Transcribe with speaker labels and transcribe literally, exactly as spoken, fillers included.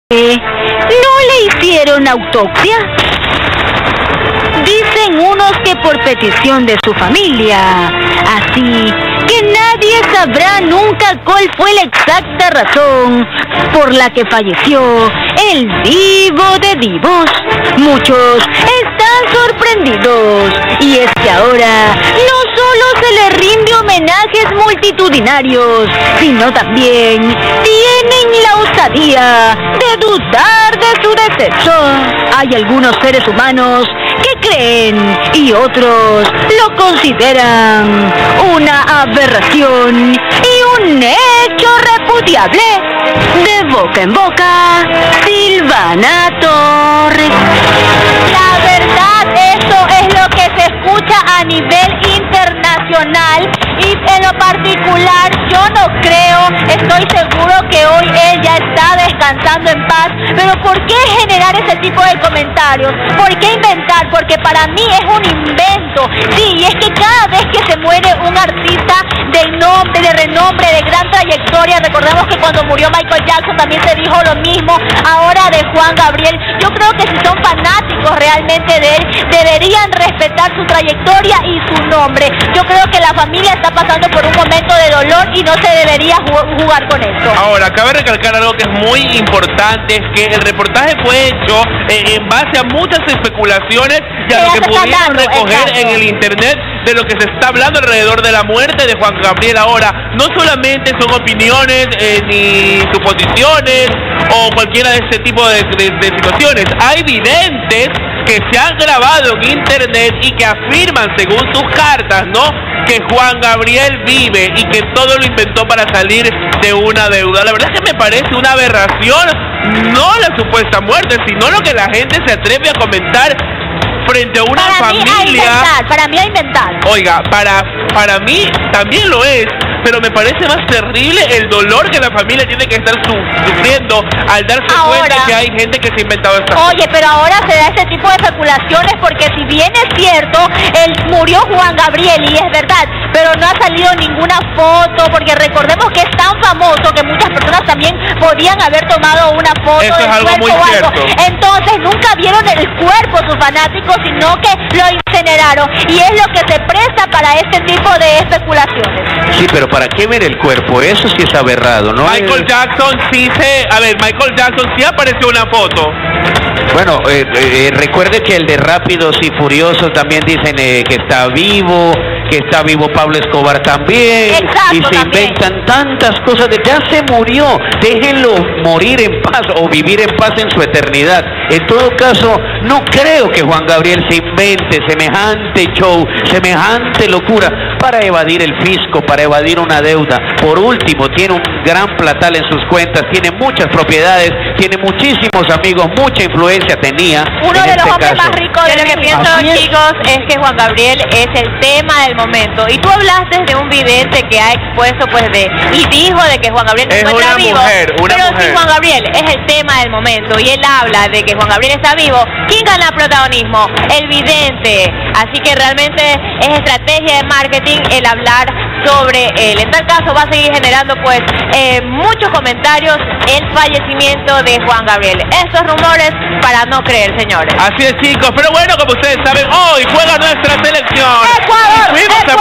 Speaker 1: ¿No le hicieron autopsia? Dicen unos que por petición de su familia. Así que nadie sabrá nunca cuál fue la exacta razón por la que falleció el divo de divos. Muchos están sorprendidos, y es que ahora no solo se le rinde homenajes multitudinarios, sino también tienen la osadía de dudar de su deceso. Hay algunos seres humanos que creen y otros lo consideran una aberración y un hecho repudiable. De boca en boca, Silvana Torres.
Speaker 2: La verdad, eso es lo que se escucha a nivel internacional, y en lo particular yo no creo, estoy seguro que hoy ella está descansando en paz. Pero ¿por qué generar ese tipo de comentarios? ¿Por qué inventar? Porque para mí es un invento. Sí, y es que cada vez que se muere un artista de nombre, de renombre, de gran trayectoria, recordemos que cuando murió Michael Jackson también se dijo lo mismo, ahora de Juan Gabriel, yo creo que si son fanáticos realmente de él, deberían respetar su trayectoria y su nombre. Yo creo que la familia está pasando por un momento de dolor y no se debería jugar con esto.
Speaker 3: Ahora, cabe recalcar algo que es muy importante, es que el reportaje fue hecho eh, en base a muchas especulaciones y a lo que pudieron recoger en el internet de lo que se está hablando alrededor de la muerte de Juan Gabriel. Ahora, no solamente son opiniones eh, ni suposiciones o cualquiera de este tipo de, de, de situaciones. Hay videntes que se han grabado en internet y que afirman, según sus cartas, ¿no?, que Juan Gabriel vive y que todo lo inventó para salir de una deuda. La verdad es que me parece una aberración, no la supuesta muerte, sino lo que la gente se atreve a comentar frente a una
Speaker 2: para
Speaker 3: familia.
Speaker 2: Mí a inventar, para mí a inventar.
Speaker 3: Oiga, para, para mí también lo es, pero me parece más terrible el dolor que la familia tiene que estar su, sufriendo al darse ahora, cuenta que hay gente que se ha inventado esta cosa.
Speaker 2: Oye, pero ahora se da este tipo de especulaciones porque si bien es cierto, él murió Juan Gabriel y es verdad, pero no ha salido ninguna foto, porque recordemos que es tan famoso que muchas personas también podían haber tomado una foto
Speaker 3: Eso
Speaker 2: del
Speaker 3: es algo
Speaker 2: cuerpo
Speaker 3: muy
Speaker 2: o algo.
Speaker 3: cierto.
Speaker 2: Entonces nunca vieron el cuerpo sus fanáticos, sino que lo incineraron, y es lo que se presta para este tipo de especulaciones.
Speaker 4: Sí, pero ¿para qué ver el cuerpo? Eso sí es aberrado, ¿no?
Speaker 3: Michael Jackson sí se... A ver, Michael Jackson sí apareció una foto.
Speaker 4: Bueno, eh, eh, recuerde que el de Rápidos y Furiosos también dicen eh, que está vivo, que está vivo Pablo Escobar también.
Speaker 2: Exacto,
Speaker 4: y se
Speaker 2: también.
Speaker 4: inventan tantas cosas de ya se murió, déjenlo morir en paz o vivir en paz en su eternidad. En todo caso, no creo que Juan Gabriel se invente semejante show, semejante locura para evadir el fisco, para evadir una deuda. Por último, tiene un gran platal en sus cuentas, tiene muchas propiedades, tiene muchísimos amigos, mucha influencia tenía.
Speaker 2: Uno de los
Speaker 4: este
Speaker 2: hombres
Speaker 4: caso.
Speaker 2: más ricos de
Speaker 5: Yo lo que
Speaker 2: México.
Speaker 5: pienso,
Speaker 4: Así es.
Speaker 5: chicos, es que Juan Gabriel es el tema del momento. Y tú hablaste de un vidente que ha expuesto, pues, de y dijo de que Juan Gabriel
Speaker 3: Es
Speaker 5: se encuentra
Speaker 3: una
Speaker 5: vivo.
Speaker 3: mujer, una
Speaker 5: pero
Speaker 3: mujer.
Speaker 5: si Juan Gabriel es el tema del momento y él habla de que Juan Gabriel está vivo, ¿quién gana protagonismo? El vidente. Así que realmente es estrategia de marketing el hablar sobre él. En tal caso va a seguir generando, pues, eh, muchos comentarios el fallecimiento de Juan Gabriel. Estos rumores para no creer, señores.
Speaker 3: Así es, chicos, pero bueno, como ustedes saben, hoy juega nuestra selección.
Speaker 2: Ecuador,
Speaker 3: Y fuimos a